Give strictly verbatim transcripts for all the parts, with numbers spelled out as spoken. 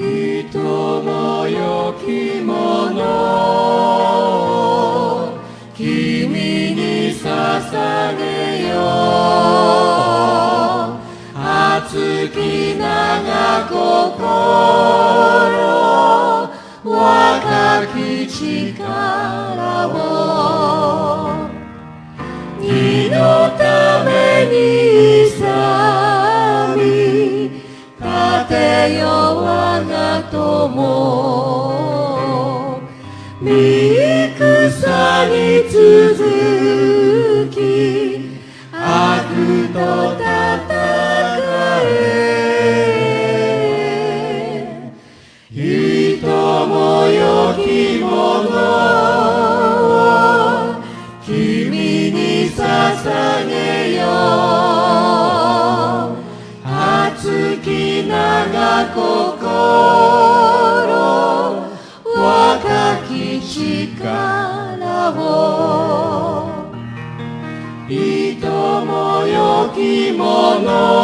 いともよきもの君に捧げよう。熱き長心若き力を義のために勇み立てよ我が友。御戦に続き悪と戦え。いともよきもの君に捧げよう。熱き長心若き力をいともよきも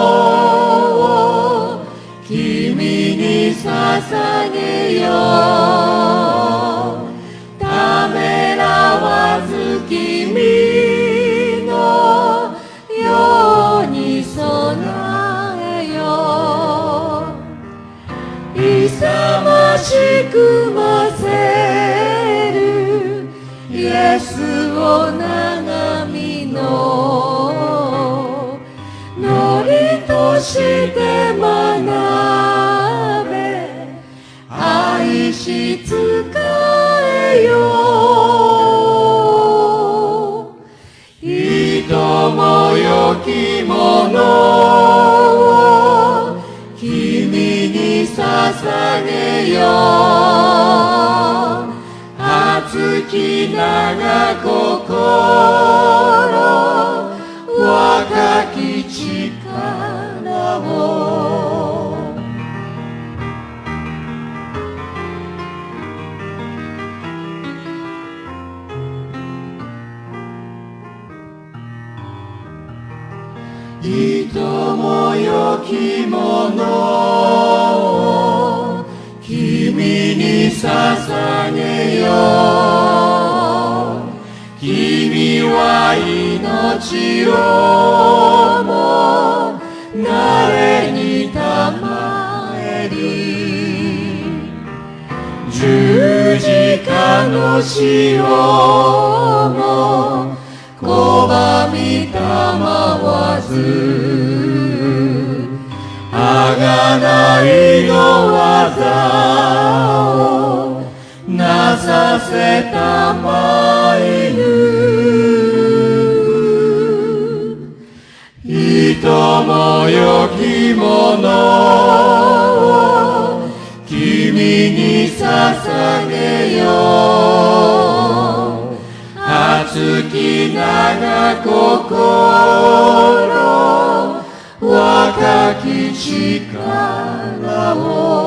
の君に捧げよう。ためらわず君のように備えよう。勇ましくませるイエスを眺みののりとして学べ愛し仕えよう。いともよきもの君に捧げよう。熱き長心若き力をいともよきもの君に捧げよう。君は命をも誰にたまえり。十字架の死をも拒みたまわずあがないの技をなさせたまいぬ。いともよきもの君に捧げよう。熱き長心若き力を